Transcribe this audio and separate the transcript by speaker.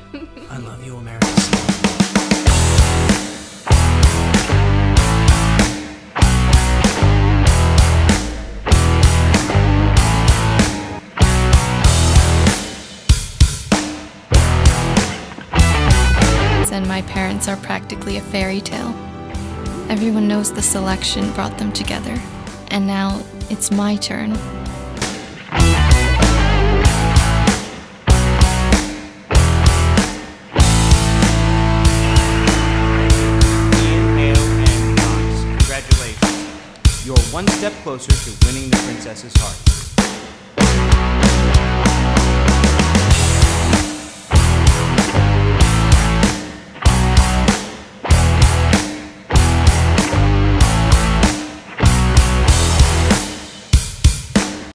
Speaker 1: I love you, America.
Speaker 2: And my parents are practically a fairy tale. Everyone knows the selection brought them together, and now it's my turn.
Speaker 1: Congratulations. You're one step closer to winning the princess's heart.